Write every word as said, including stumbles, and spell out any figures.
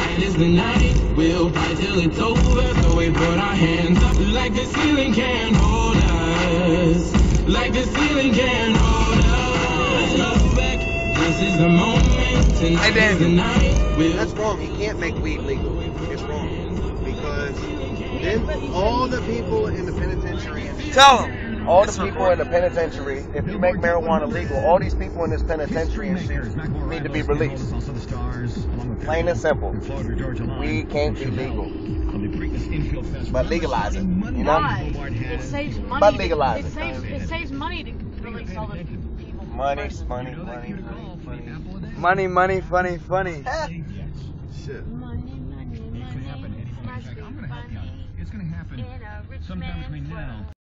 tonight is the night. We'll fight till it's over, so we put our hands up like the ceiling can't hold us. Like the ceiling can't hold us. Go back, this is the moment. Tonight is the night. We'll That's wrong. You can't make weed legal. It's wrong. Because then all the people in the penitentiary... Tell them. All the people in the penitentiary, if you make marijuana legal, all these people in this penitentiary and shit need to be released. Plain and simple. Weed can't be legal. But legalize it. You know? Why? It saves money. But legalize it. it. Saves, it saves money to release all the people. Money, money, money, money, Money, money, funny, funny. Shit. Money, money, money. It's gonna happen. It's gonna happen sometime between now